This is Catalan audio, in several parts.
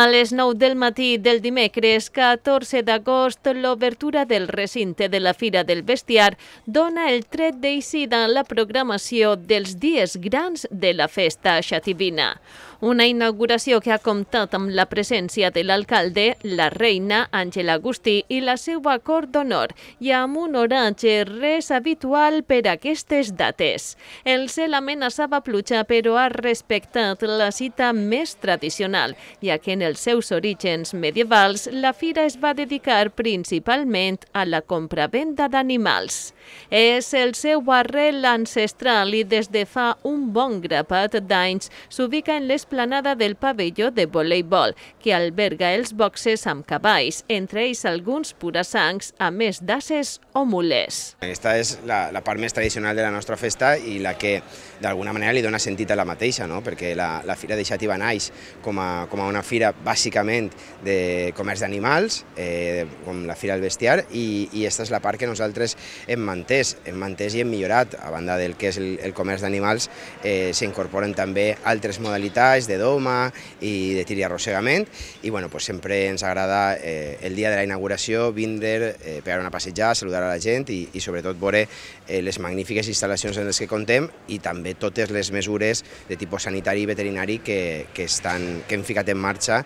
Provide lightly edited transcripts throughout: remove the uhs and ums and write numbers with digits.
A les 9 del matí del dimecres 14 d'agost, l'obertura del recinte de la Fira del Bestiar dona el tret d'eixida a la programació dels dies grans de la festa xativina. Una inauguració que ha comptat amb la presència de l'alcalde, la reina Àngela Agustí i la seva cort d'honor, i amb un oratge res habitual per a aquestes dates. El cel amenaçava pluja, però ha respectat la cita més tradicional, ja que en els seus orígens medievals la fira es va dedicar principalment a la compravenda d'animals. És el seu arrel ancestral i des de fa un bon grapat d'anys s'ubica en l'esplanada del pavelló de voleibol, que alberga els boxes amb cavalls, entre ells alguns purasangs, a més d'ases o mulers. Esta és la part més tradicional de la nostra festa i la que d'alguna manera li dona sentit a la mateixa, no? Perquè la Fira de Xàtiva naix com a una fira bàsicament de comerç d'animals, com la Fira del Bestiar, i aquesta és la part que nosaltres hem mantès i hem millorat. A banda del que és el comerç d'animals, s'incorporen també altres modalitats de doma i de tir i arrossegament, i sempre ens agrada el dia de la inauguració vindre, pegar una passejada, saludar a la gent i sobretot veure les magnífiques instal·lacions en les que contem i també totes les mesures de tipus sanitari i veterinari que hem ficat en marxa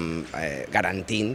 garantint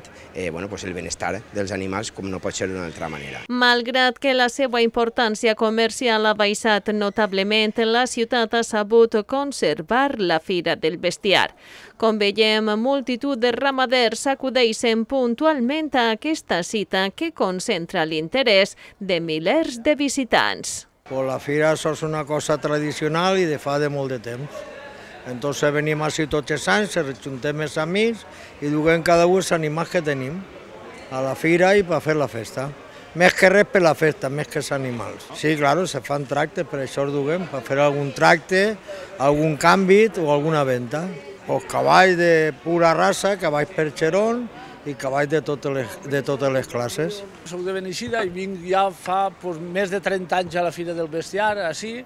el benestar dels animals com no pot ser d'una altra manera. Malgrat que la seva importància comercial ha baixat notablement, la ciutat ha sabut conservar la Fira del Bestiar. Com veiem, multitud de ramaders acudeixen puntualment a aquesta cita que concentra l'interès de milers de visitants. La fira és una cosa tradicional i de fa de molt de temps. Entonces venim així tots els anys, ens juntem els amics i duguem cada un els animals que tenim a la fira i per fer la festa. Més que res per la festa, més que els animals. Sí, claro, se fan tractes, per això els duguem, per fer algun tracte, algun canvi o alguna venda. Cavalls de pura raça, cavalls percheron i cavalls de totes les classes. Soc de Beneixida i vinc ja fa més de 30 anys a la Fira del Bestiar, així,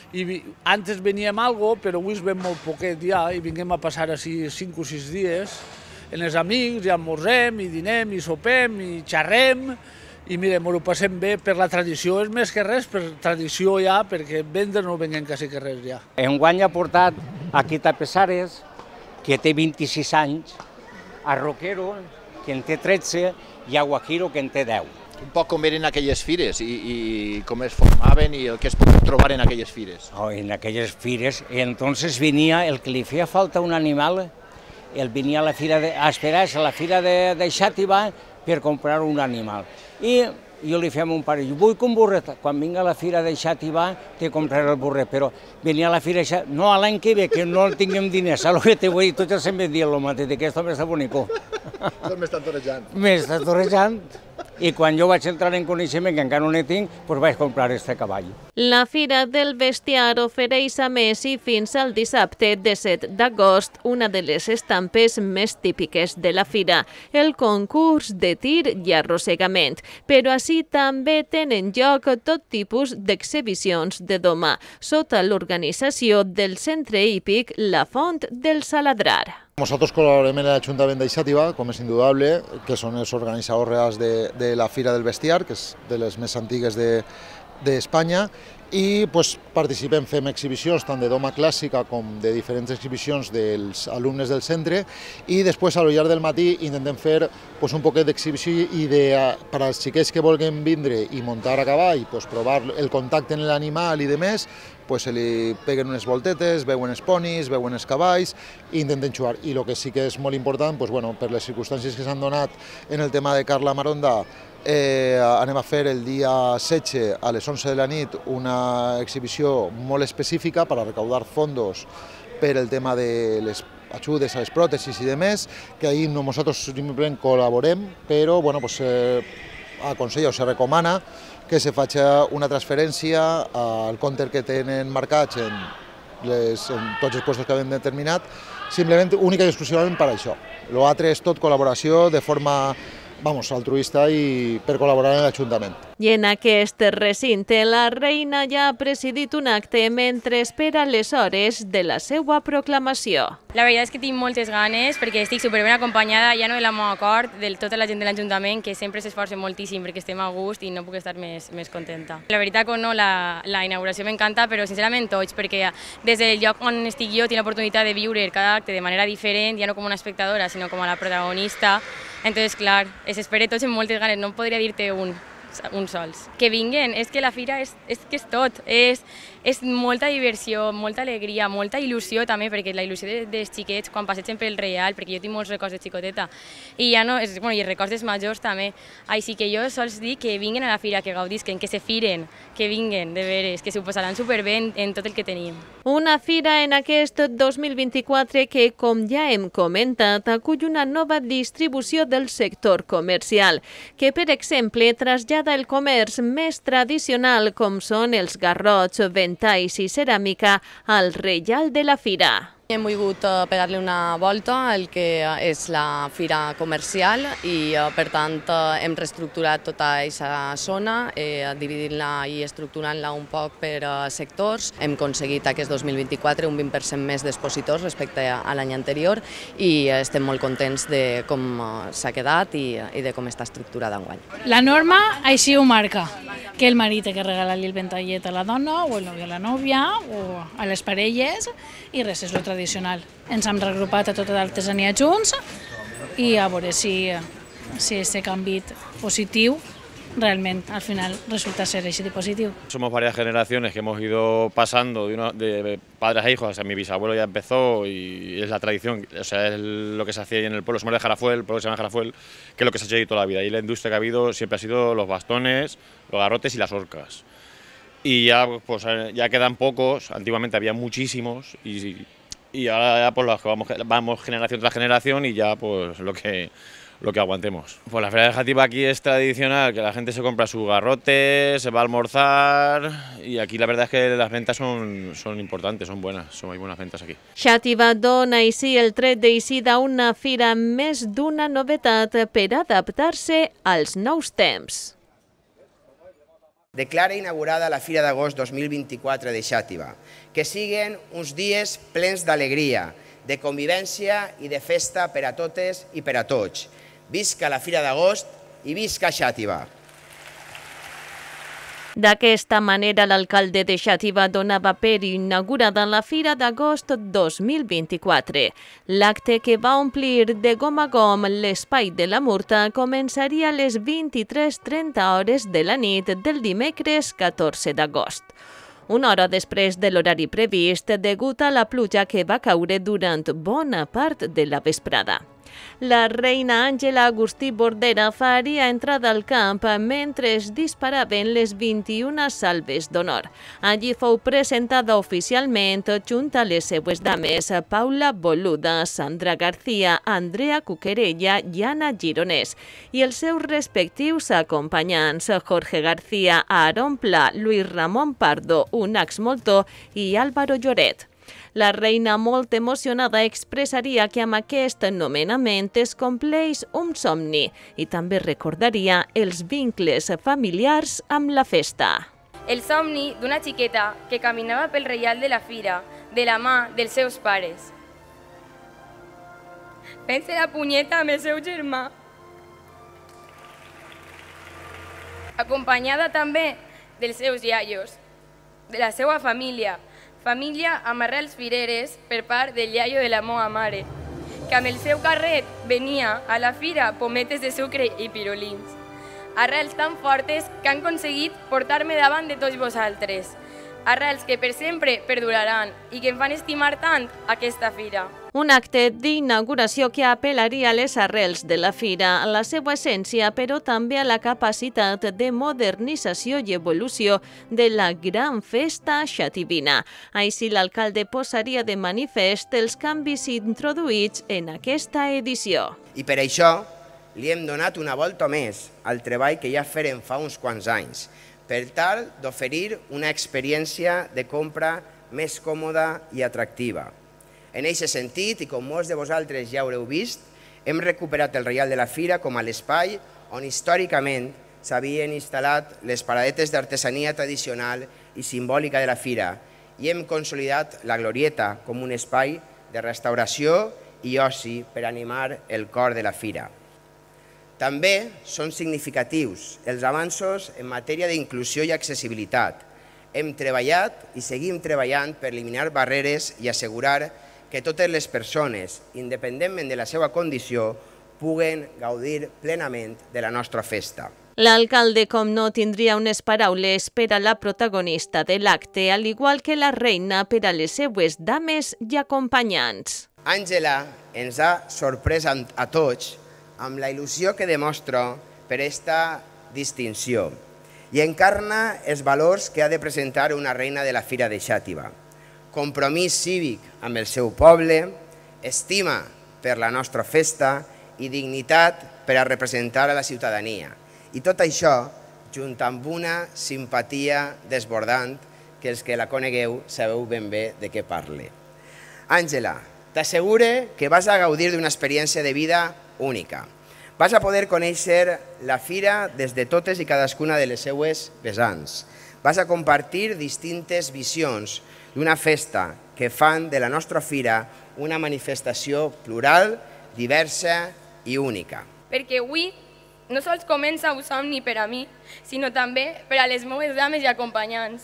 i antes veníem algo, però avui es ven molt poquet ja, i vinguem a passar així 5 o 6 dies en els amics, i almorzem, i dinem, i sopem, i xerrem, i mira, m'ho passem bé per la tradició, és més que res per tradició ja, perquè vendre no venguem quasi que res ja. Enguany ha portat aquí Tapesares, que té 26 anys, a Roquero, que en té 13, i a Guajiro, que en té 10. Un poc com eren aquelles fires i com es formaven i el que es podia trobar en aquelles fires. En aquelles fires, entonces venia, el que li feia falta un animal, él venia a esperar-se a la fira de Xàtiva per comprar un animal. I jo li feia a mon pare, vull que un burret, quan vinga a la fira de Xàtiva te compraré el burret, però venia a la fira de Xàtiva, no, l'any que ve, que no tinguem diners, saps el que te vull dir? Tots sempre dient el mateix, que esto m'està bonico. M'està torejant. M'està torejant. I quan jo vaig entrar en coneixement, que encara no ne tinc, doncs vaig comprar este cavall. La Fira del Bestiar ofereix a més i fins al dissabte 17 d'agost una de les estampes més típiques de la fira, el concurs de tir i arrossegament. Però així també tenen lloc tot tipus d'exhibicions de doma, sota l'organització del Centre Hípic La Font del Saladrar. Nosotros colaboramos en el Ayuntamiento de Xàtiva, como es indudable, que son los organizadores reales de la Fira del Bestiar, que és de les més antigues d'Espanya, i participem, fem exhibicions tant de doma clàssica com de diferents exhibicions dels alumnes del centre, i després al llarg del matí intentem fer un poquet d'exhibició i per als xiquets que vulguin vindre i muntar a cavall, provar el contacte amb l'animal i demés, se li peguen unes voltetes, veuen els ponis, veuen els cavalls i intenten jugar. I el que sí que és molt important, per les circumstàncies que s'han donat en el tema de Carla Maronda, anem a fer el dia 16 a les 11 de la nit una exhibició molt específica per a recaudar fondos per el tema de les ajudes a les pròtesis i demés, que ahí nosaltres simplement col·laborem, però aconsella o se recomana que se faci una transferència al compte que tenen marcats en tots els puestos que hem determinat, simplement única i exclusivament per això. L'altre és tot col·laboració de forma altruista i per col·laborar en l'Ajuntament. I en aquest recinte la reina ja ha presidit un acte mentre espera les hores de la seva proclamació. La veritat és que tinc moltes ganes perquè estic superben acompanyada, ja no de la meva cort, de tota la gent de l'Ajuntament, que sempre s'esforça moltíssim perquè estem a gust i no puc estar més contenta. La veritat que no, la inauguració m'encanta, però sincerament tots, perquè des del lloc on estic jo tinc l'oportunitat de viure cada acte de manera diferent, ja no com una espectadora, sinó com a la protagonista. Entonces, clar, espero tots amb moltes ganes, no podria dir-te un sols. Que vinguen, és que la fira és tot, és molta diversió, molta alegria, molta il·lusió també, perquè la il·lusió dels xiquets quan passegen pel Reial, perquè jo tinc molts records de xicoteta, i ja no, i records dels majors també, així que jo sols dic que vinguen a la fira, que gaudisquen, que se firen, que vinguen, de veres, que s'ho posaran superbé en tot el que tenim. Una fira en aquest 2024 que, com ja hem comentat, acull una nova distribució del sector comercial, que, per exemple, trasllada el comerç més tradicional, com són els garrots, ventalls i ceràmica, al Reial de la Fira. Hem volgut pegar-li una volta al que és la fira comercial i, per tant, hem reestructurat tota aquesta zona, dividint-la i estructurant-la un poc per sectors. Hem aconseguit aquest 2024 un 20% més d'expositors respecte a l'any anterior i estem molt contents de com s'ha quedat i de com està estructurada enguany. La norma així ho marca, que el marit ha que regalar-li el ventallet a la dona o el nòvio a la nòvia o a les parelles i res, és lo tradicional. Ens hem regrupat a tota l'artesania junts i a veure si aquest canvi positiu realment al final resulta ser així de positiu. Somos varias generaciones que hemos ido pasando de padres a hijos, o sea, mi bisabuelo ya empezó y es la tradición, o sea, es lo que se hacía en el pueblo, somos de Jarafuel, el pueblo se llama Jarafuel, que es lo que se ha hecho ahí toda la vida, y la industria que ha habido siempre ha sido los bastones, los garrotes y las horcas. Y ya, pues, ya quedan pocos, antiguamente había muchísimos y ahora ya pues los que vamos generación tras generación y ya pues lo que aguantemos. Pues la feria de Játiva aquí es tradicional, que la gente se compra su garrote, se va a almorzar y aquí la verdad es que las ventas son importantes, son buenas, hay buenas ventas aquí. Xàtiva dona així el tret d'eixida a una fira més d'una novetat per adaptar-se als nous temps. Declara inaugurada la Fira d'Agost 2024 de Xàtiva. Que siguen uns dies plens d'alegria, de convivència i de festa per a totes i per a tots. Visca la Fira d'Agost i visca Xàtiva! D'aquesta manera, l'alcalde de Xàtiva donava per inaugurada la Fira d'Agost 2024. L'acte, que va omplir de gom a gom l'espai de la Murta, començaria a les 23:30 hores de la nit del dimecres 14 d'agost. Una hora després de l'horari previst, degut a la pluja que va caure durant bona part de la vesprada. La reina Àngela Agustí Bordera faria entrada al camp mentre es disparaven les 21 salves d'honor. Allí fou presentada oficialment junt a les seues dames Paula Boluda, Sandra García, Andrea Cuquerella i Anna Gironès i els seus respectius acompanyants Jorge García, Aaron Pla, Luis Ramon Pardo, Unax Moltó i Álvaro Lloret. La reina, molt emocionada, expressaria que amb aquest nomenament es compleix un somni i també recordaria els vincles familiars amb la festa. El somni d'una xiqueta que caminava pel Reial de la Fira de la mà dels seus pares. Pense la punyeta amb el seu germà. Acompanyada també dels seus iaios, de la seva família, família amb arrels fireres per part del iaio de la meua mare, que amb el seu carret venia a la fira pometes de sucre i pirolins. Arrels tan fortes que han aconseguit portar-me davant de tots vosaltres. Arrels que per sempre perduraran i que em fan estimar tant aquesta fira. Un acte d'inauguració que apel·laria a les arrels de la fira, a la seva essència, però també a la capacitat de modernització i evolució de la gran festa xativina. Així, l'alcalde posaria de manifest els canvis introduïts en aquesta edició. I per això li hem donat una volta més al treball que ja feren fa uns quants anys, per tal d'oferir una experiència de compra més còmoda i atractiva. En aquest sentit, i com molts de vosaltres ja haureu vist, Hem recuperat el Reial de la Fira com a l'espai on històricament s'havien instal·lat les paradetes d'artesania tradicional i simbòlica de la Fira i hem consolidat la Glorieta com un espai de restauració i oci per animar el cor de la Fira. També són significatius els avanços en matèria d'inclusió i accessibilitat. Hem treballat i seguim treballant per eliminar barreres i assegurar que totes les persones, independentment de la seva condició, puguen gaudir plenament de la nostra festa. L'alcalde, com no, tindria unes paraules per a la protagonista de l'acte, al igual que la reina per a les seues dames i acompanyants. Àngela ens ha sorprès a tots amb la il·lusió que demostra per aquesta distinció i encarna els valors que ha de presentar una reina de la Fira de Xàtiva. Compromís cívic amb el seu poble, estima per la nostra festa i dignitat per a representar a la ciutadania. I tot això, junt amb una simpatia desbordant, que els que la conegueu sabeu ben bé de què parle. Àngela, t'assegure que vas a gaudir d'una experiència de vida única. Vas a poder conèixer la Fira des de totes i cadascuna de les seues vessants. Vas a compartir distintes visions d'una festa que fan de la nostra Fira una manifestació plural, diversa i única. Perquè avui no sols comença un somni per a mi, sinó també per a les meves dames i acompanyants.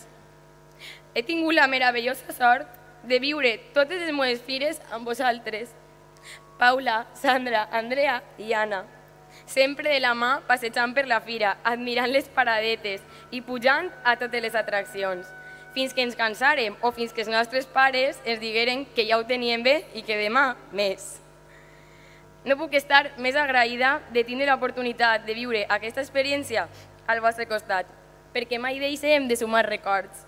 He tingut la meravellosa sort de viure totes les meves fires amb vosaltres. Paula, Sandra, Andrea i Anna. Sempre de la mà passejant per la fira, admirant les paradetes i pujant a totes les atraccions, fins que ens cansàrem o fins que els nostres pares ens digueren que ja ho tenien bé i que demà més. No puc estar més agraïda de tindre l'oportunitat de viure aquesta experiència al vostre costat, perquè mai deixem de sumar records.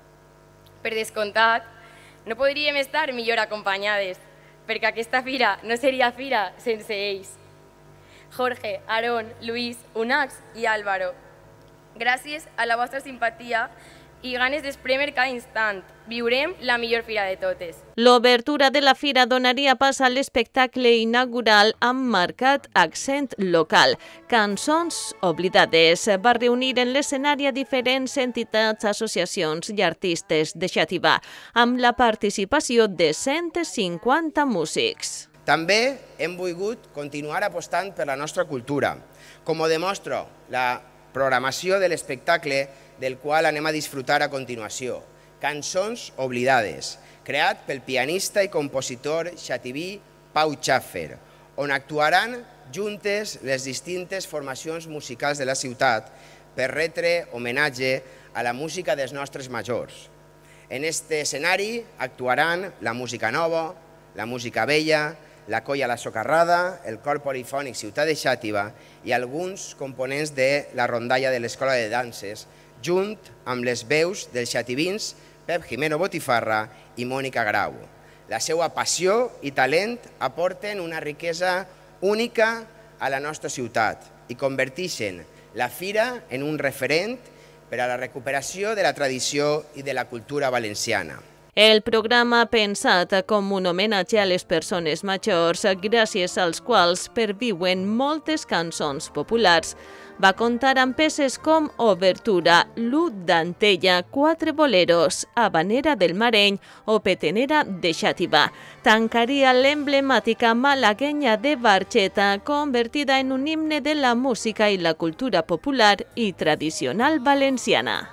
Per descomptat, no podríem estar millor acompanyades, perquè aquesta fira no seria fira sense ells. Jorge, Aarón, Luis, Unax i Álvaro. Gràcies a la vostra simpatia i ganes d'espremer cada instant, viurem la millor fira de totes. L'obertura de la fira donaria pas a l'espectacle inaugural amb marcat accent local. Cançons oblidades va reunir en l'escenari a diferents entitats, associacions i artistes de Xàtiva, amb la participació de 150 músics. També hem volgut continuar apostant per la nostra cultura, com ho demostra la programació de l'espectacle del qual anem a disfrutar a continuació. Cançons oblidades, creat pel pianista i compositor xativí Pau Xàfer, on actuaran juntes les distintes formacions musicals de la ciutat per retre homenatge a la música dels nostres majors. En aquest escenari actuaran la música nova, la música vella, la Colla La Socarrada, el Cor Polifònic Ciutat de Xàtiva i alguns components de la rondalla de l'Escola de Danses, junt amb les veus dels xativins Pep Jimeno Botifarra i Mònica Grau. La seva passió i talent aporten una riquesa única a la nostra ciutat i converteixen la fira en un referent per a la recuperació de la tradició i de la cultura valenciana. El programa pensat com un homenatge a les persones majors, gràcies als quals perviuen moltes cançons populars, va comptar amb peces com Obertura, Lut d'Antella, Quatre boleros, Habanera del Mareny o Petenera de Xàtiva. Tancaria l'emblemàtica malaguenya de Barxeta, convertida en un himne de la música i la cultura popular i tradicional valenciana.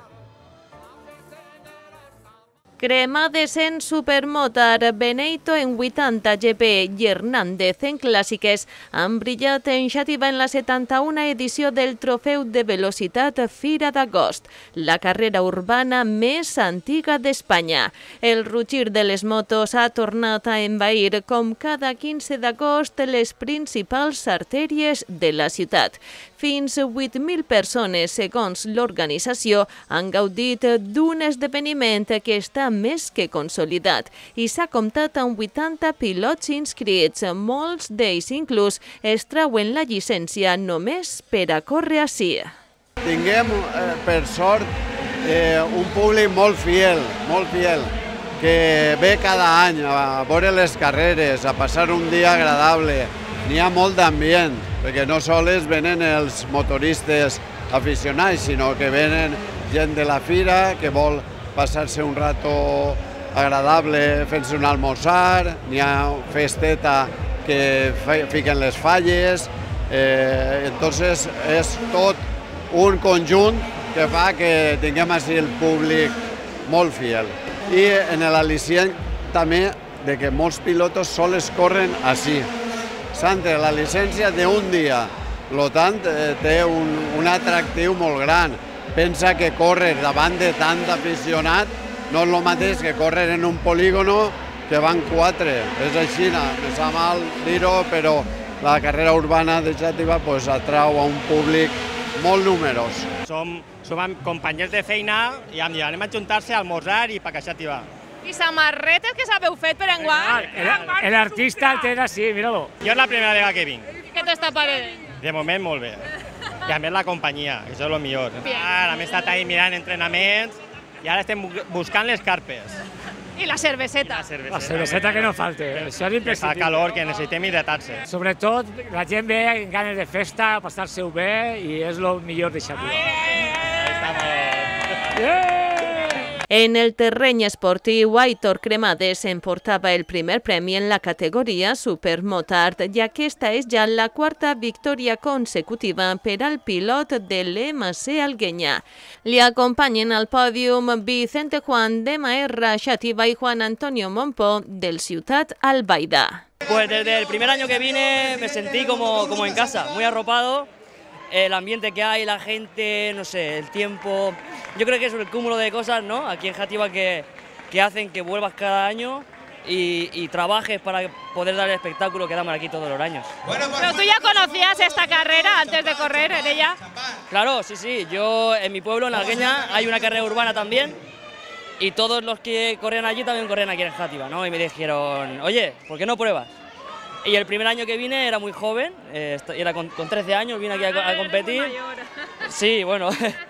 Cremades en Supermotar, Benito en 80 GP i Hernández en clàssiques han brillat en Xàtiva en la 71a edició del Trofeu de Velocitat Fira d'Agost, la carrera urbana més antiga d'Espanya. El rugir de les motos ha tornat a envair, com cada 15 d'agost, les principals artèries de la ciutat. Fins 8.000 persones, segons l'organització, han gaudit d'un esdeveniment que està més que consolidat i s'ha comptat amb 80 pilots inscrits. Molts d'ells inclús es trauen la llicència només per a córrer ací. Tinguem, per sort, un públic molt fiel, que ve cada any a veure les carreres, a passar un dia agradable, n'hi ha molt d'ambient, perquè no sols venen els motoristes aficionats, sinó que venen gent de la fira que vol passar-se un rato agradable fent-se un almorzar, n'hi ha festeta que fiquen les falles, entonces és tot un conjunt que fa que tinguem així el públic molt fiel. I en l'al·licient també de que molts pilotos sols corren així. S'han tret la llicència d'un dia, per tant té un atractiu molt gran. Pensa que córrer davant de tant aficionat no és el mateix que córrer en un polígono que van 4. És així, me sap mal dir-ho, però la carrera urbana de Xàtiva atrau a un públic molt numerós. Som companys de feina i anem a juntar-se a almorzar i per a Xàtiva. I samarretes que s'haveu fet per enguany? L'artista el té d'ací, mira-lo. Jo és la primera vegada que vinc. Què t'està parlant? De moment molt bé. I a més la companyia, que això és el millor. Ara hem estat ahí mirant entrenaments i ara estem buscant les carpes. I la cerveseta. La cerveseta que no falte, això és imprescindible. Fa calor, que necessitem hidratar-se. Sobretot, la gent ve amb ganes de festa, passar-se-ho bé i és el millor de Xàtiva. En el terreny esportiu, Aitor Cremades emportava el primer premi en la categoria Supermotard i aquesta és ja la quarta victòria consecutiva per al pilot de l'MC Alguenya. Li acompanyen al pòdium Vicente Juan de Maerra Xàtiva y Juan Antonio Monpó del Ciutat Albaida. Pues desde el primer año que vine me sentí como en casa, muy arropado. El ambiente que hay, la gente, no sé, el tiempo. Yo creo que es el cúmulo de cosas, ¿no? Aquí en Xàtiva que hacen que vuelvas cada año y trabajes para poder dar el espectáculo que damos aquí todos los años. ¿Pero tú ya conocías esta carrera antes de correr en ella? Claro, sí. Yo en mi pueblo, en Alguenya, hay una carrera urbana también y todos los que corren allí también corren aquí en Xàtiva, ¿no? Y me dijeron, oye, ¿por qué no pruebas? Y el primer año que vine era muy joven, era con 13 años, vine aquí a competir. Sí, bueno.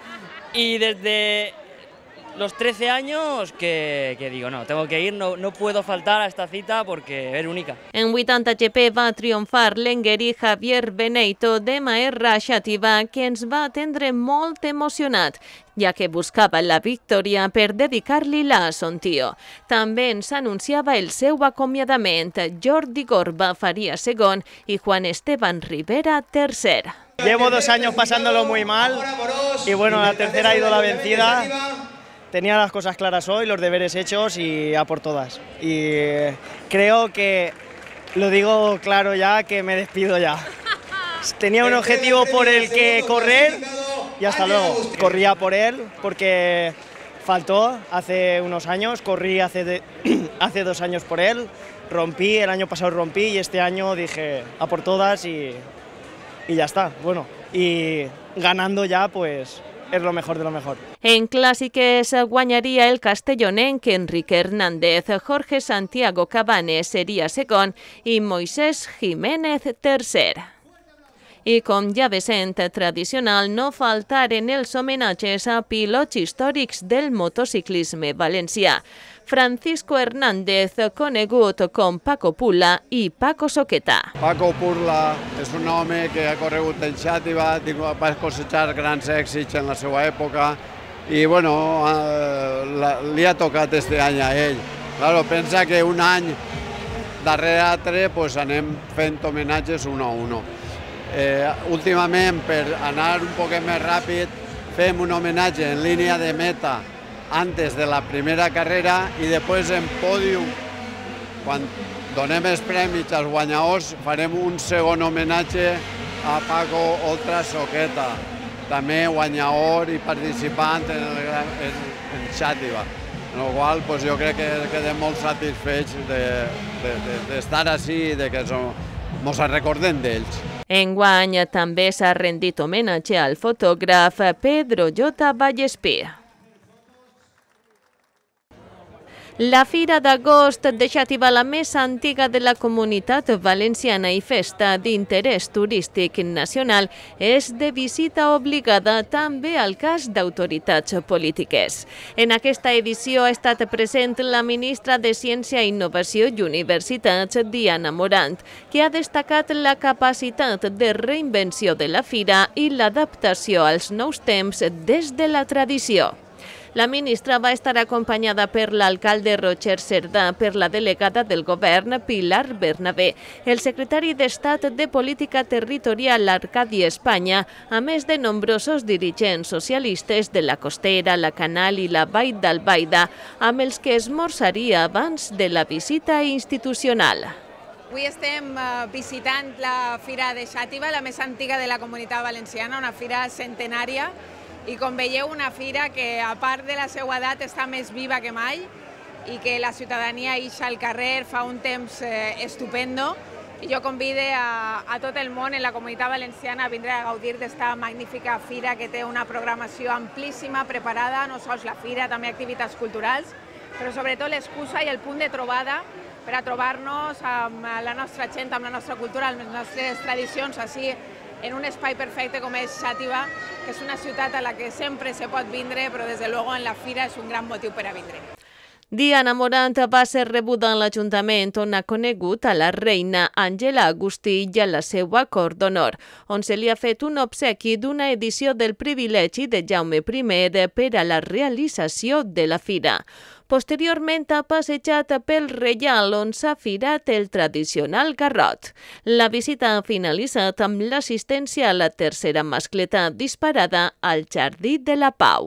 Y desde los 13 años que digo, no, tengo que ir, no puedo faltar a esta cita porque es única. En 80 GP va triomfar l'enguerí Javier Beneito de Maerra Xàtiva, que ens va atendre molt emocionat, ja que buscava la victòria per dedicar-li-la a son tio. També ens anunciava el seu acomiadament. Jordi Gorba faria segon i Juan Esteban Rivera tercer. Llevo 2 años pasándolo muy mal y bueno, la tercera ha ido la vencida. Tenía las cosas claras hoy, los deberes hechos y a por todas. Y creo que, lo digo claro ya, que me despido ya. Tenía un objetivo por el que correr y hasta luego. Corría por él porque faltó hace unos años, corrí hace 2 años por él, rompí, el año pasado rompí y este año dije a por todas y ya está. Bueno, y ganando ya pues és lo mejor de lo mejor. En clàssiques guanyaria el castellonenc Enrique Hernández, Jorge Santiago Cabanes seria segon i Moisés Jiménez tercer. I com ja ve sent tradicional, no faltaren els homenatges a pilots històrics del motociclisme valencià. Francisco Hernández, conegut com Paco Pula i Paco Soqueta. Paco Pula és un home que ha corregut en Xàtiva, va cosejar grans èxits en la seva època i bueno, li ha tocat este any a ell. Claro, pensa que un any darrere altre pues, anem fent homenatges un a un. Últimament, per anar un poc més ràpid, fem un homenatge en línia de meta antes de la primera carrera i després en pòdium, quan donem els premis als guanyadors, farem un segon homenatge a Paco Oltra Soqueta, també guanyador i participant en Xàtiva. En el qual jo crec que quedem molt satisfets d'estar així i que ens recordem d'ells. Enguany també s'ha rendit homenatge al fotògraf Pedro J. Vallespí. La Fira d'Agost de Xàtiva, la més antiga de la Comunitat Valenciana i festa d'interès turístic nacional, és de visita obligada també al cas d'autoritats polítiques. En aquesta edició ha estat present la ministra de Ciència, Innovació i Universitats, Diana Morant, que ha destacat la capacitat de reinvenció de la fira i l'adaptació als nous temps des de la tradició. La ministra va estar acompanyada per l'alcalde Roger Cerdà, per la delegada del govern Pilar Bernabé, el secretari d'Estat de Política Territorial Arcadi Espanya, a més de nombrosos dirigents socialistes de la Costera, la Canal i la Vall d'Albaida, amb els que esmorzaria abans de la visita institucional. Avui estem visitant la Fira de Xàtiva, la més antiga de la Comunitat Valenciana, una fira centenària, i com veieu, una fira que, a part de la seva edat, està més viva que mai i que la ciutadania ix al carrer, fa un temps estupendo. I jo convido a tot el món en la Comunitat Valenciana a vindre a gaudir d'esta magnífica fira que té una programació amplíssima, preparada, no sols la fira, també activitats culturals, però sobretot l'excusa i el punt de trobada per a trobar-nos amb la nostra gent, amb la nostra cultura, amb les nostres tradicions, així en un espai perfecte com és Xàtiva, que és una ciutat a la que sempre se pot vindre, però des de luego en la fira és un gran motiu per a vindre. Diana Morant va ser rebuda en l'Ajuntament, on ha conegut a la reina Àngela Agustí i a la seva cort d'honor, on se li ha fet un obsequi d'una edició del privilegi de Jaume I per a la realització de la fira. Posteriorment ha passejat pel Reial, on s'ha firat el tradicional garrot. La visita ha finalitzat amb l'assistència a la tercera mascleta disparada al Jardí de la Pau.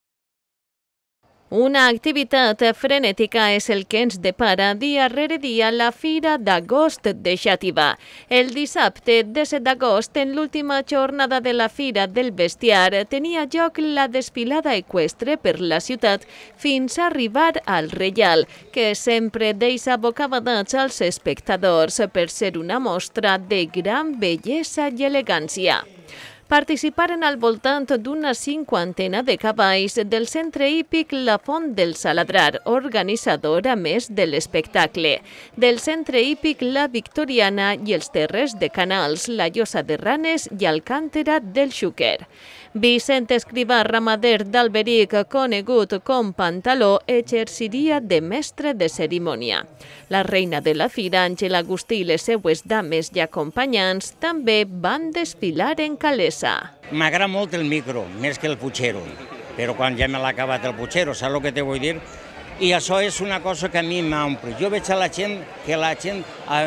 Una activitat frenètica és el que ens depara dia rere dia la Fira d'Agost de Xàtiva. El dissabte 17 d'agost, en l'última jornada de la Fira del Bestiar, tenia lloc la desfilada eqüestre per la ciutat fins a arribar al Reial, que sempre deixa bocabadats als espectadors per ser una mostra de gran bellesa i elegància. Participaren al voltant d'una cinquantena de cavalls del centre hípic La Font del Saladrar, organitzador a més de l'espectacle, del centre hípic La Victoriana i els terres de Canals, la Llosa de Ranes i Alcàntera del Xúquer. Vicent Escrivà, ramader d'Alberic, conegut com Pantaló, exerciria de mestre de cerimònia. La reina de la fira, Àngela Agustí, i les seues dames i acompanyants també van desfilar en calessa. M'agrada molt el micro, més que el putxero, però quan ja me l'ha acabat el putxero, saps el que te vull dir? I això és una cosa que a mi m'omple. Jo veig a la gent que la gent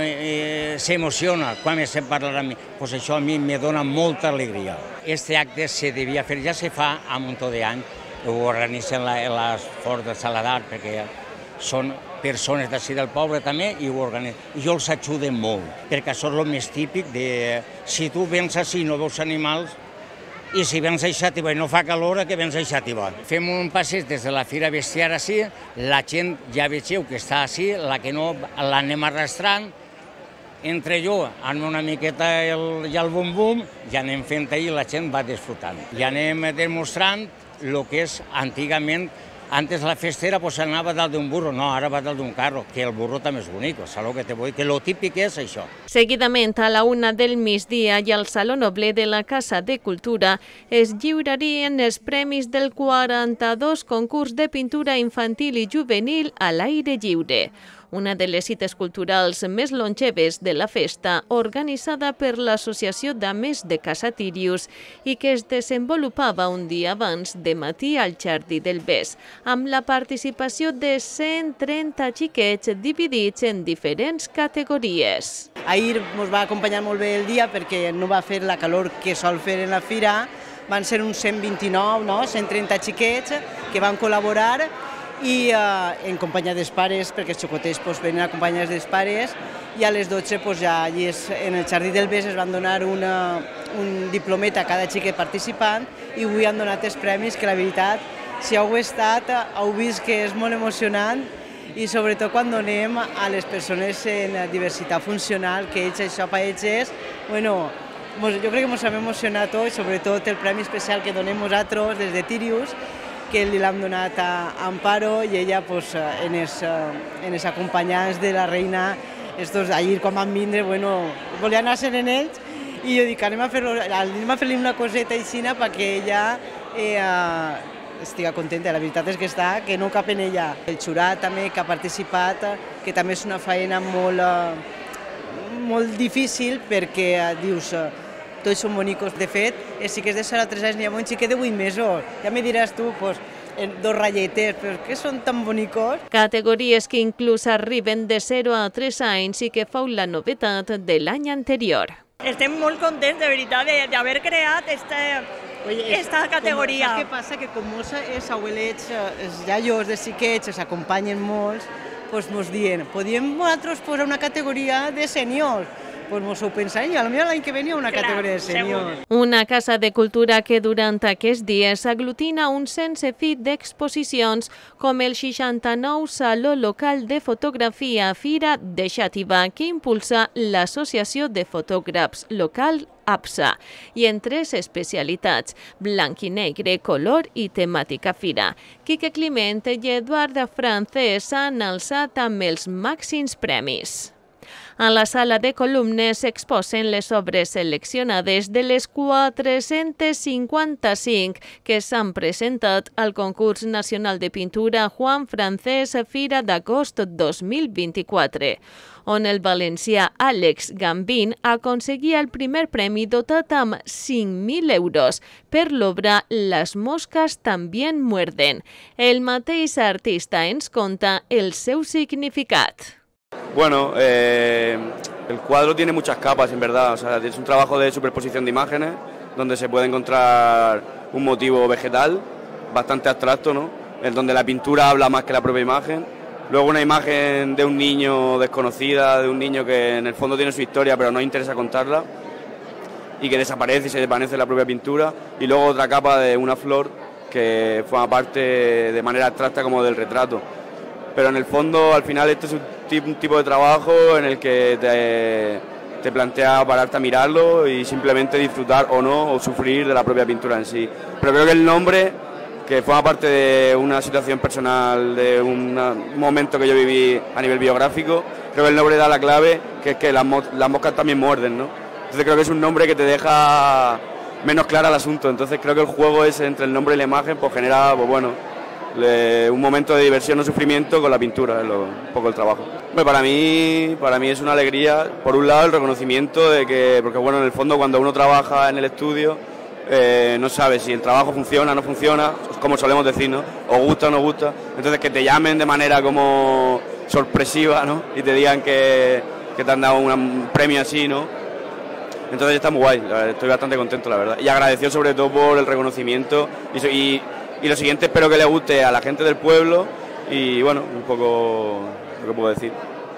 s'emociona quan se parla amb mi. Doncs això a mi me dona molta alegria. Aquest acte se devia fer, ja se fa a un munt d'anys, ho organitzen les Forts de Saladar, perquè són persones d'ací del poble també, i ho organitzen. I jo els ajudo molt, perquè això és el més típic de si tu vens així i no veus animals, i si vens a Xàtiva i no fa calor, que vens a Xàtiva. Fem un passeig des de la Fira Bestiar així, la gent ja vegeu que està així, la que no l'anem arrastrant, entre jo anem una miqueta i el bum-bum, ja anem fent i la gent va disfrutant. Ja anem demostrant el que és antigament. Antes la festa anava dalt d'un burro, no, ara va dalt d'un carro, que el burro també és bonic, saps el que te vull dir? Que lo típic és això. Seguidament, a la 1 del migdia i al Saló Noble de la Casa de Cultura es lliurarien els premis del 42 concurs de pintura infantil i juvenil a l'aire lliure. Una de les cites culturals més longeves de la festa, organitzada per l'Associació d'Ames de Casa Tírius i que es desenvolupava un dia abans de matí al Jardí del Bes, amb la participació de 130 xiquets dividits en diferents categories. Ahir ens va acompanyar molt bé el dia perquè no va fer la calor que sol fer en la fira, van ser uns 129, 130 xiquets que van col·laborar i en companyia dels pares, perquè els xocotets venen acompanyats dels pares, i a les 12 ja allí en el Jardí del Bes es van donar un diplomet a cada xiquet participant i avui han donat els premis que la veritat, si heu estat, heu vist que és molt emocionant i sobretot quan donem a les persones en diversitat funcional, que ells això per ells és, bueno, jo crec que ens hem emocionat tots, sobretot el premi especial que donem nosaltres des de Tírius, que li l'hem donat a Amparo i ella pues, en els acompanyants de la reina, estos ahir quan van vindre, bueno, volien anar-se'n en ells i jo dic, anem a fer-li una coseta així perquè ella estigui contenta. La veritat és que està, que no cap en ella. El jurat també que ha participat, que també és una feina molt difícil perquè dius, tots són bonicos. De fet, els xiquets de 0 a 3 anys n'hi ha un xiquet de 8 mesos. Ja me diràs tu, pues, dos ratlletes, però què són tan bonicos? Categories que inclús arriben de 0 a 3 anys i que fou la novetat de l'any anterior. Estem molt contents, de veritat, d'haver creat esta categoria. Què passa? Que com els abuelets, els iaios de xiquets, els acompanyen molts, doncs mos diuen, podríem nosaltres posar una categoria de sèniors? Doncs mos ho pensarem, i potser l'any que ve hi ha una categoria de sèniors. Una casa de cultura que durant aquests dies aglutina un sense fi d'exposicions com el 69 Saló Local de Fotografia Fira de Xàtiva, que impulsa l'Associació de Fotògrafs Local APSA, i en 3 especialitats, blanc i negre, color i temàtica fira. Quique Climent i Eduard Francés s'han alçat amb els màxims premis. A la sala de columnes s'exposen les obres seleccionades de les 455 que s'han presentat al concurs nacional de pintura Juan Francés Fira d'Agost 2024, on el valencià Àlex Gambín aconseguia el primer premi dotat amb 5.000 euros per l'obra Las moscas también muerden. El mateix artista ens conta el seu significat. Bueno, el cuadro tiene muchas capas, en verdad. O sea, es un trabajo de superposición de imágenes, donde se puede encontrar un motivo vegetal, bastante abstracto, ¿no? En donde la pintura habla más que la propia imagen. Luego una imagen de un niño desconocida, de un niño que en el fondo tiene su historia, pero no interesa contarla, y que desaparece y se desvanece la propia pintura. Y luego otra capa de una flor que forma parte de manera abstracta como del retrato. Pero en el fondo, al final, este es un tipo de trabajo en el que te plantea pararte a mirarlo y simplemente disfrutar o no, o sufrir de la propia pintura en sí. Pero creo que el nombre, que forma parte de una situación personal, de un momento que yo viví a nivel biográfico, creo que el nombre da la clave, que es que las moscas también muerden, ¿no? Entonces creo que es un nombre que te deja menos claro el asunto. Entonces creo que el juego ese entre el nombre y la imagen pues genera, pues bueno, un momento de diversión o sufrimiento con la pintura, es un poco el trabajo. Para mí es una alegría, por un lado el reconocimiento de que, porque bueno, en el fondo cuando uno trabaja en el estudio no sabe si el trabajo funciona o no funciona, como solemos decir, ¿no? O gusta o no gusta, entonces que te llamen de manera como sorpresiva, ¿no? Y te digan que te han dado un premio así, ¿no? Entonces está muy guay, estoy bastante contento, la verdad, y agradecido sobre todo por el reconocimiento y lo siguiente, espero que le guste a la gente del pueblo y, bueno, un poco lo que puedo decir.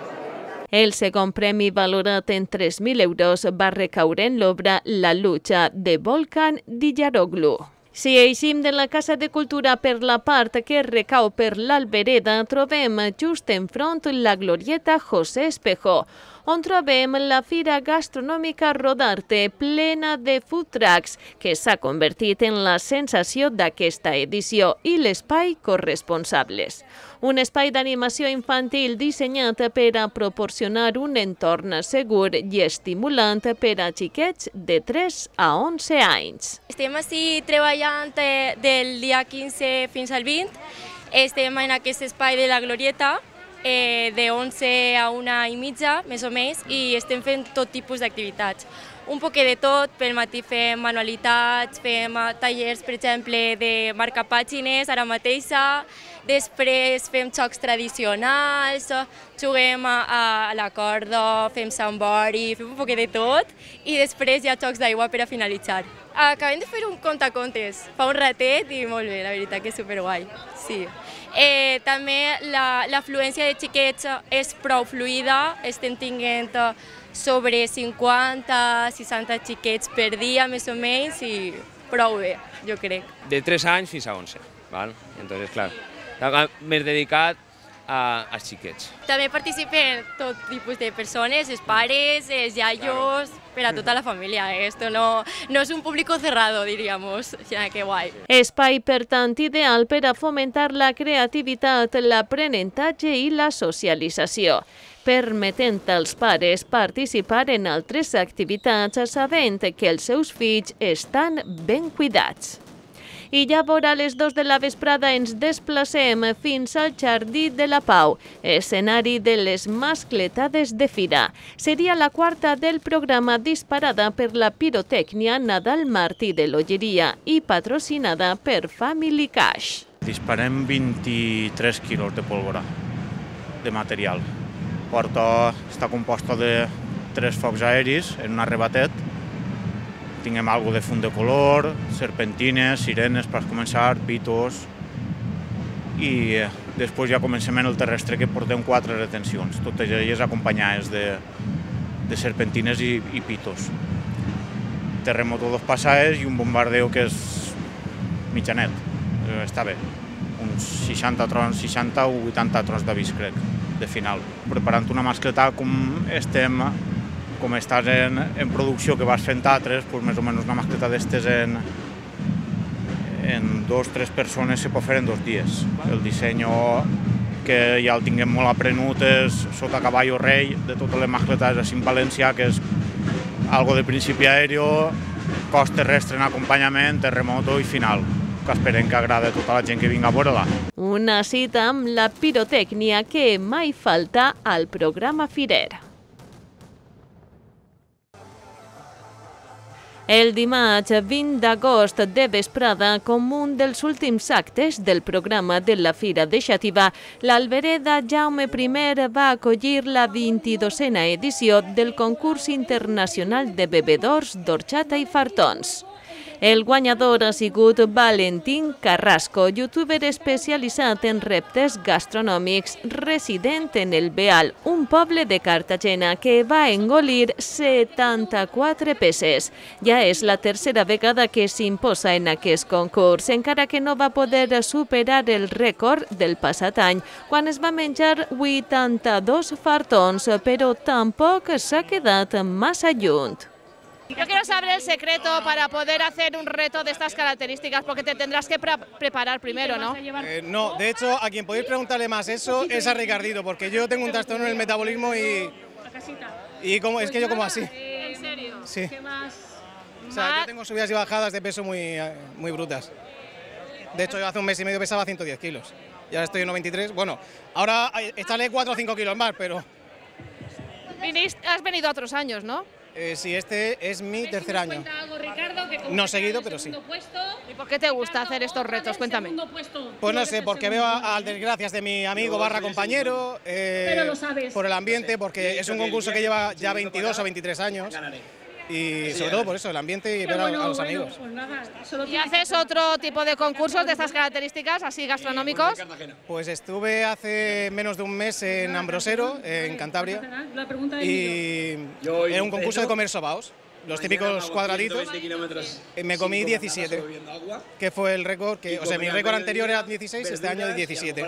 El segon premi, valorat en 3.000 euros, va recaure en l'obra La lucha de Volkan Dillaroglu. Si eixim de la Casa de Cultura per la part que recau per l'Albereda, trobem just enfront la glorieta José Espejo, on trobem la Fira Gastronòmica Rodarte, plena de food trucks, que s'ha convertit en la sensació d'aquesta edició, i l'espai corresponsables. Un espai d'animació infantil dissenyat per a proporcionar un entorn segur i estimulant per a xiquets de 3 a 11 anys. Estem així treballant del dia 15 fins al 20. Estem en aquest espai de la Glorieta, de 11 a 1:30, més o menys, i estem fent tot tipus d'activitats. Un poquet de tot, pel matí fem manualitats, fem tallers, per exemple, de marcar pàgines, ara mateixa, després fem jocs tradicionals, juguem a la corda, fem sambori, fem un poquet de tot, i després hi ha jocs d'aigua per a finalitzar. Acabem de fer un contacontes fa un ratet i molt bé, la veritat que és superguai. Sí. També l'afluència de xiquets és prou fluida, estem tinguent sobre 50-60 xiquets per dia, més o menys, i prou bé, jo crec. De 3 anys fins a 11, ¿vale? Entonces, claro, m'he dedicat als xiquets. També participen tot tipus de persones, els pares, els iaios, per a tota la família. Esto no es un público cerrado, diríamos. O sea, que guai. Espai, per tant, ideal per a fomentar la creativitat, l'aprenentatge i la socialització, permetent als pares participar en altres activitats sabent que els seus fills estan ben cuidats. I ja vora les 2 de la vesprada ens desplacem fins al Jardí de la Pau, escenari de les mascletades de fira. Seria la quarta del programa, disparada per la pirotècnia Nadal Martí de l'Olleria i patrocinada per Family Cash. Disparem 23 quilos de pólvora, de material. Està composta de 3 focs aeris en un arrebatet. Tinguem algo de fum de color, serpentines, sirenes per començar, pitos, i després ja comencem en el terrestre, que portem 4 retencions, totes elles acompanyades de serpentines i pitos. Terremoto 2 passades i un bombardeo que és mitjanet, està bé, uns 60 o 80 trons d'avís, crec, de final. Preparant una mascleta com estàs en producció, que vas fent altres, més o menys una mascleta d'estes en 2 o 3 persones se pot fer en 2 dies. El disseny que ja el tinguem molt aprenut és sota caballo rei de totes les mascletes així en València, que és algo de principi aèrio, cos terrestre en acompanyament, terremoto i final, que esperem que agrada a tota la gent que vinga a veure-la. Una cita amb la pirotècnia que mai falta al programa firer. El dimarts 20 d'agost de vesprada, com un dels últims actes del programa de la Fira de Xàtiva, l'Albereda Jaume I va acollir la 22a edició del concurs internacional de bevedors d'orxata i fartons. El guanyador ha sigut Valentín Carrasco, youtuber especialitzat en reptes gastronòmics, resident en el Beal, un poble de Cartagena, que va engolir 74 peces. Ja és la tercera vegada que s'imposa en aquest concurs, encara que no va poder superar el rècord del passat any, quan es va menjar 82 fartons, però tampoc s'ha quedat massa lluny. Yo quiero saber el secreto para poder hacer un reto de estas características, porque te tendrás que preparar primero, ¿no? No, de hecho, a quien podéis preguntarle más eso es a Ricardito, porque yo tengo un trastorno en el metabolismo y como, es que yo como así. ¿En serio? Sí. ¿Qué más? O sea, yo tengo subidas y bajadas de peso muy brutas. De hecho, yo hace un mes y medio pesaba 110 kilos. Y ahora estoy en 93. Bueno, ahora estaré 4 o 5 kilos más, pero... Has venido a otros años, ¿no? Sí, este es mi tercer año. No seguido, pero sí. ¿Y por qué te gusta hacer estos retos? Cuéntame. Pues no sé, porque veo a desgracias de mi amigo / compañero, por el ambiente, porque es un concurso que lleva ya 22 o 23 años. Y sobre todo por eso, el ambiente y ver a los amigos. ¿Y haces otro tipo de concursos de estas características, así gastronómicos? Pues estuve hace menos de un mes en Ambrosero, en Cantabria, y era un concurso de comer sobaos, los típicos cuadraditos. Me comí 17, que fue el récord, o sea, mi récord anterior era 16, este año de 17.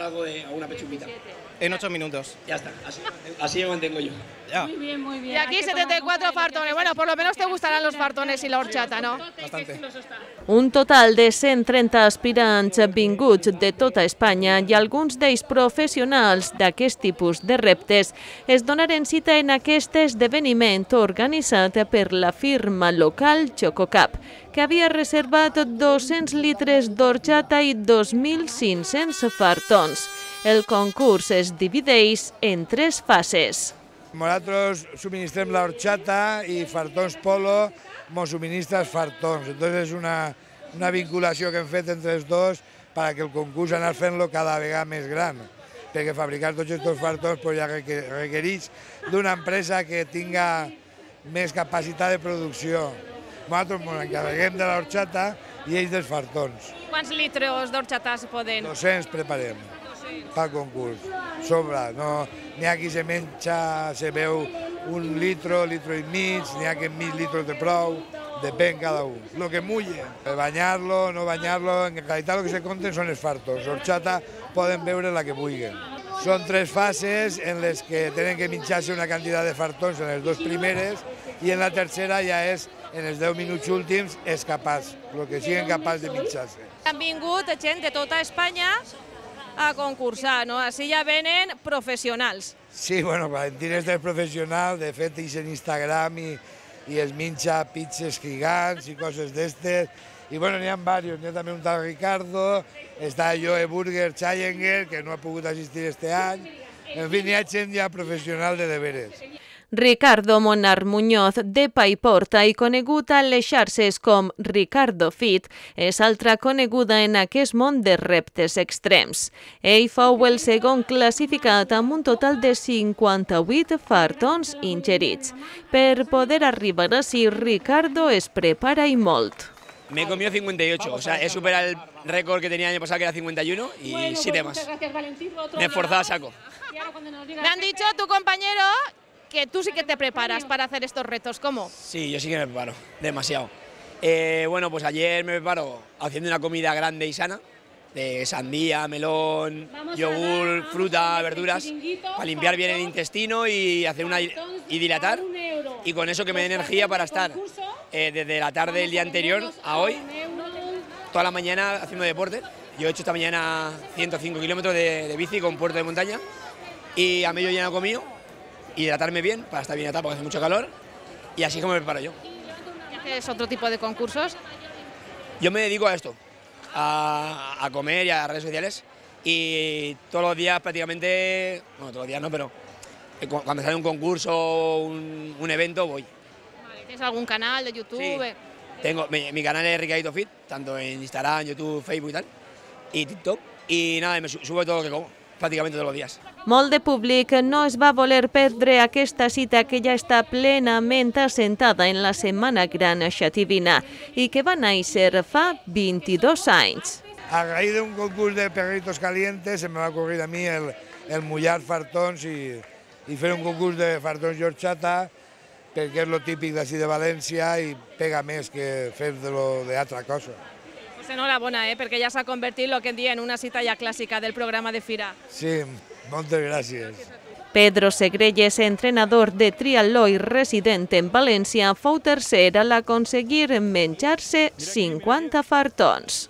En 8 minutos. Ya está, así me mantengo yo. Ya. Muy bien, muy bien. Y aquí 74 fartones. Bueno, por lo menos te gustarán los fartones y la horchata, ¿no? Bastante. Un total de 130 aspirants vinguts de tota Espanya i alguns d'ells professionals d'aquest tipus de reptes es donaren cita en aquest esdeveniment organitzat per la firma local Chococap, que havia reservat 200 litres d'horchata i 2.500 fartons. El concurs es divideix en 3 fases. Nosotros suministrem la horchata y Fartons Polo nos suministra fartons. Entonces es una vinculació que hem fet entre els dos para que el concurs anar fent-lo cada vegada més gran. Perquè fabricar tots aquests fartons ja requereix d'una empresa que tinga més capacitat de producció. Nosaltres ens encarreguem de l'horchata i ells dels fartons. Quants litres d'horchata se poden? 200 preparem pel concurs. Sobra, n'hi ha qui se menja, se veu 1 litro, litro i mig, n'hi ha que 1.000 litres de prou, depèn cada un. Lo que mulle, banyar-lo, no banyar-lo, en realitat el que se compten són els fartos. L'horchata poden beure la que vulguin. Són 3 fases en les que tenen que minxar-se una quantitat de fartons en les 2 primeres i en la tercera ja és, en els 10 minuts últims, és capaç, el que siguin capaç de minxar-se. Han vingut gent de tota Espanya a concursar, no? Així ja venen professionals. Sí, bueno, Valentín és del professional, de fet és en Instagram i es minxa pizzas gigants i coses d'estes. I bueno, n'hi ha diversos, n'hi ha també un tal Ricardo, està Joe Burger Challenger, que no ha pogut assistir este any. En fi, n'hi ha gent ja professional de deberes. Ricardo Monar Muñoz, de Paiporta i conegut a les xarxes com Ricardo Fit, és altra coneguda en aquest món de reptes extrems. Ell fou el segon classificat amb un total de 58 fartons ingerits. Per poder arribar així, Ricardo es prepara i molt. Me he comido 58, o sea, he superado el récord que tenía el año pasado, que era 51, y 7 más. Me he esforzado a saco. Me han dicho tu compañero que tú sí que te preparas para hacer estos retos, ¿cómo? Sí, yo sí que me preparo, demasiado. Bueno, pues ayer me preparo haciendo una comida grande y sana, de sandía, melón, yogur, fruta, verduras, para limpiar bien el intestino y hacer y dilatar, y con eso que me dé energía para estar desde la tarde del día anterior a hoy, toda la mañana haciendo deporte. Yo he hecho esta mañana 105 kilómetros de bici con puerto de montaña, y a medio lleno he comido, hidratarme bien para estar bien hidratado porque hace mucho calor, y así es como me preparo yo. ¿Haces otro tipo de concursos? Yo me dedico a esto, a comer y a redes sociales, y todos los días prácticamente, bueno, todos los días no, pero cuando sale un concurso o un evento voy. Vale, ¿tienes algún canal de YouTube? Sí. Tengo, mi canal es Ricardito Fit, tanto en Instagram, YouTube, Facebook y tal, y TikTok, y nada, me subo todo lo que como, prácticamente todos los días. Molt de públic no es va voler perdre aquesta cita que ja està plenament assentada en la Setmana Gran Xativina i que va néixer fa 22 anys. A raíz de un concurs de perritos calientes se me va ocurrir a mí el mullar fartons i fer un concurs de fartons d'horchata, perquè és lo típic d'ací de València i pega més que fer d'altra cosa. Pues enhorabona, perquè ja s'ha convertit lo que en dia en una cita ja clàssica del programa de Fira. Sí, moltes gràcies. Pedro Segrelles, entrenador de triatló i resident en València, fou tercer a l'aconseguir menjar-se 50 fartons.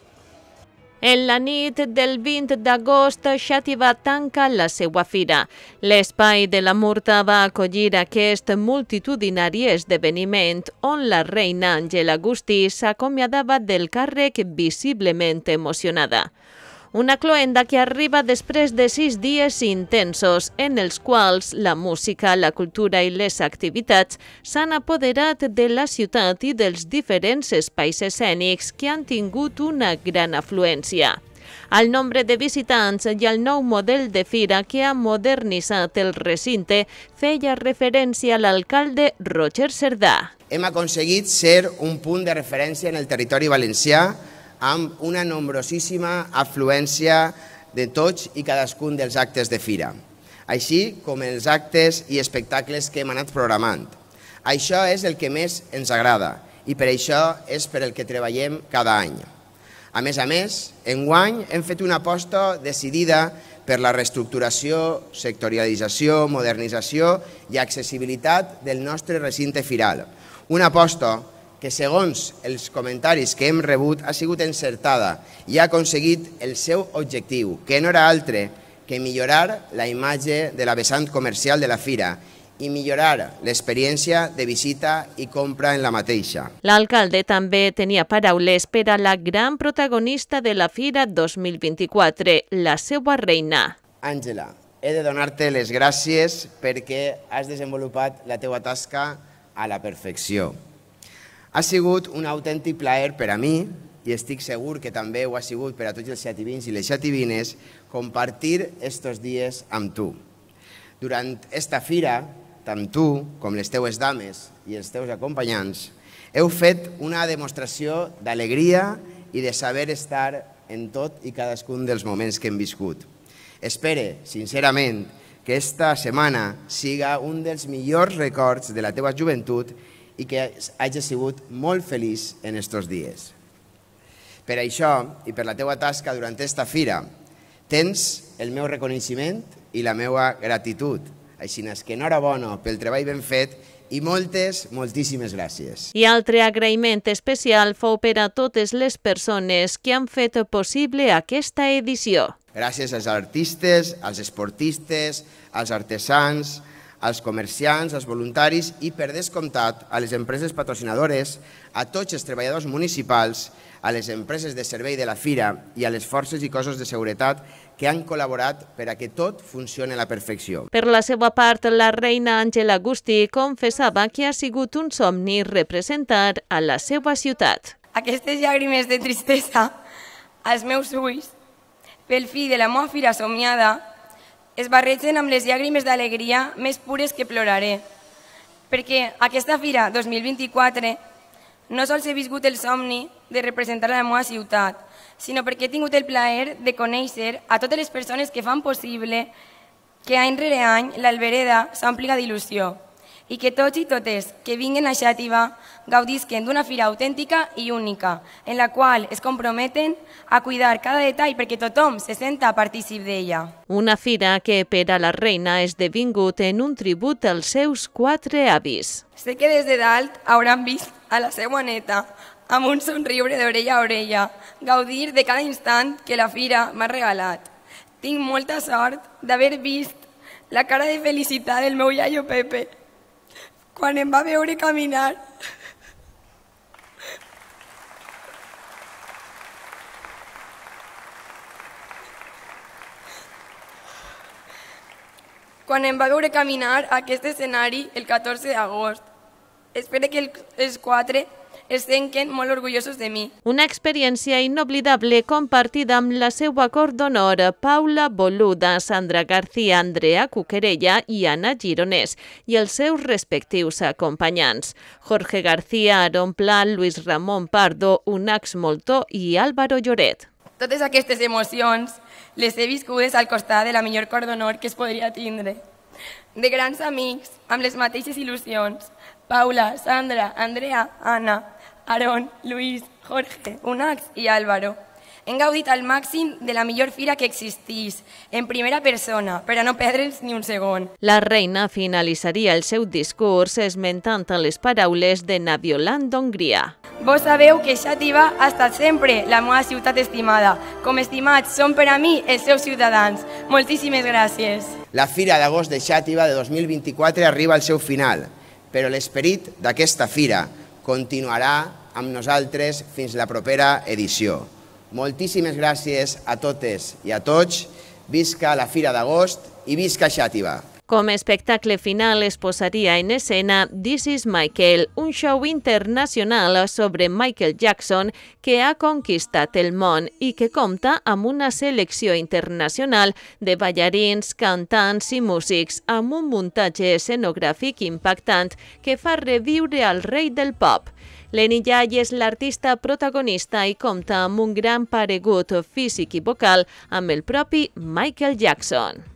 En la nit del 20 d'agost, Xàtiva tanca la seva fira. L'espai de la Murta va acollir aquest multitudinari esdeveniment on la reina Àngela Agustí s'acomiadava del càrrec visiblement emocionada. Una cloenda que arriba després de 6 dies intensos en els quals la música, la cultura i les activitats s'han apoderat de la ciutat i dels diferents espais escènics que han tingut una gran afluència. Al nombre de visitants i al nou model de fira que ha modernitzat el recinte feia referència l'alcalde Roger Cerdà. Hem aconseguit ser un punt de referència en el territori valencià amb una nombrosíssima afluència de tots i cadascun dels actes de fira, així com els actes i espectacles que hem anat programant. Això és el que més ens agrada i per això és per el que treballem cada any. A més, enguany hem fet una aposta decidida per la reestructuració, sectorialització, modernització i accessibilitat del nostre recinte firal. Una aposta que, segons els comentaris que hem rebut, ha sigut encertada i ha aconseguit el seu objectiu, que no era altre que millorar la imatge de la vessant comercial de la fira i millorar l'experiència de visita i compra en la mateixa. L'alcalde també tenia paraules per a la gran protagonista de la Fira 2024, la seva reina. Àngela, he de donar-te les gràcies perquè has desenvolupat la teua tasca a la perfecció. Ha sigut un autèntic plaer per a mi, i estic segur que també ho ha sigut per a tots els xativins i les xativines, compartir estos dies amb tu. Durant esta fira, tant tu com les teues dames i els teus acompanyants, heu fet una demostració d'alegria i de saber estar en tot i cadascun dels moments que hem viscut. Espero, sincerament, que esta setmana siga un dels millors records de la teva joventut i que hagis sigut molt feliç en estos dies. Per això, i per la teua tasca durant esta fira, Tens el meu reconeixement i la meva gratitud. Així que enhorabona pel treball ben fet i moltíssimes gràcies. I altre agraïment especial fou per a totes les persones que han fet possible aquesta edició. Gràcies als artistes, als esportistes, als artesans, als comerciants, als voluntaris i, per descomptat, a les empreses patrocinadores, a tots els treballadors municipals, a les empreses de servei de la fira i a les forces i cossos de seguretat que han col·laborat per a que tot funcioni a la perfecció. Per la seva part, la reina Àngela Agustí confessava que ha sigut un somni representar a la seva ciutat. Aquestes llàgrimes de tristesa als meus ulls, pel fi de la meva fira somiada, es barregen amb les llàgrimes d'alegria més pures que ploraré. Perquè aquesta fira 2024 no sols he viscut el somni de representar la meva ciutat, sinó perquè he tingut el plaer de conèixer a totes les persones que fan possible que any rere any l'Albereda s'ompliga d'il·lusió i que tots i totes que vinguin a Xàtiva gaudisquen d'una fira autèntica i única, en la qual es comprometen a cuidar cada detall perquè tothom se senta partícip d'ella. Una fira que per a la reina ha esdevingut en un tribut als seus 4 avis. Sé que des de dalt hauran vist a la seva neta amb un somriure d'orella a orella, gaudir de cada instant que la fira m'ha regalat. Tinc molta sort d'haver vist la cara de felicitat del meu iaio Pepe quan em va veure caminar. Quan em va veure caminar a aquest escenari el 14 d'agost. Espero que els 4 es senten molt orgullosos de mi. Una experiència inoblidable compartida amb la seva cort d'honor Paula Boluda, Sandra García, Andrea Cuquerella i Anna Gironès i els seus respectius acompanyants. Jorge García, Aaron Pla, Luis Ramon Pardo, Unax Moltó i Álvaro Lloret. Totes aquestes emocions les he viscudes al costat de la millor cort d'honor que es podria tindre. De grans amics, amb les mateixes il·lusions. Paula, Sandra, Andrea, Anna, Aaron, Luis, Jorge, Unax i Álvaro. Hem gaudit al màxim de la millor fira que existís, en primera persona, per a no perdre'ns ni un segon. La reina finalitzaria el seu discurs esmentant les paraules de Naviolant d'Hongria. Vos sabeu que Xàtiva ha estat sempre la meva ciutat estimada, com estimats són per a mi els seus ciutadans. Moltíssimes gràcies. La Fira d'Agost de Xàtiva de 2024 arriba al seu final, però l'esperit d'aquesta fira continuarà amb nosaltres fins la propera edició. Moltíssimes gràcies a totes i a tots. Visca la Fira d'Agost i visca Xàtiva. Com a espectacle final es posaria en escena This is Michael, un show internacional sobre Michael Jackson que ha conquistat el món i que compta amb una selecció internacional de ballarins, cantants i músics amb un muntatge escenogràfic impactant que fa reviure al rei del pop. Lenny Yai és l'artista protagonista i compta amb un gran paregut físic i vocal amb el propi Michael Jackson.